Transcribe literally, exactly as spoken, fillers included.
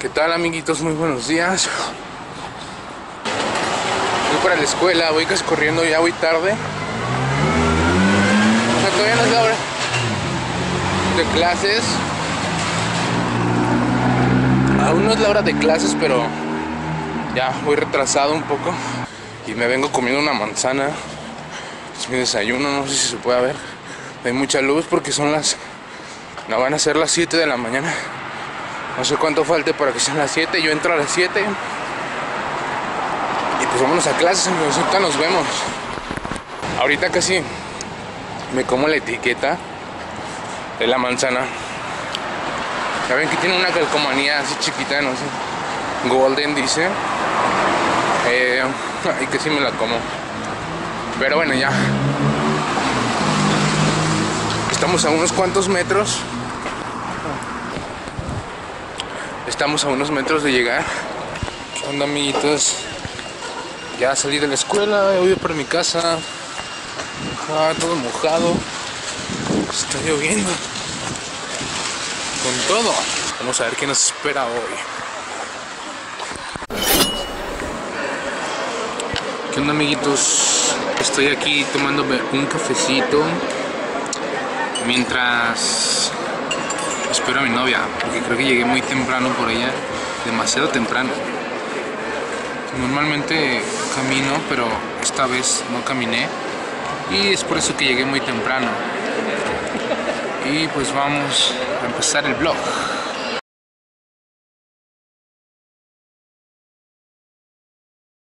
¿Qué tal, amiguitos? Muy buenos días. Voy para la escuela, voy casi corriendo, ya voy tarde. O sea, todavía no es la hora de clases. Aún no es la hora de clases, pero ya voy retrasado un poco. Y me vengo comiendo una manzana. Es mi desayuno, no sé si se puede ver. Hay mucha luz porque son las... No, van a ser las siete de la mañana. No sé cuánto falte para que sean las siete. Yo entro a las siete. Y pues vámonos a clases, amigos. Ahorita nos vemos. Ahorita casi me como la etiqueta de la manzana. Ya ven que tiene una calcomanía así chiquita, no sé. Golden dice. Eh, ay, que sí me la como. Pero bueno, ya. Estamos a unos cuantos metros. Estamos a unos metros de llegar. ¿Qué onda, amiguitos? Ya salí de la escuela, voy para mi casa. Ah, todo mojado. Está lloviendo. Con todo. Vamos a ver qué nos espera hoy. ¿Qué onda, amiguitos? Estoy aquí tomándome un cafecito mientras espero a mi novia, porque creo que llegué muy temprano por ella, demasiado temprano. Normalmente camino, pero esta vez no caminé y es por eso que llegué muy temprano. Y pues vamos a empezar el vlog.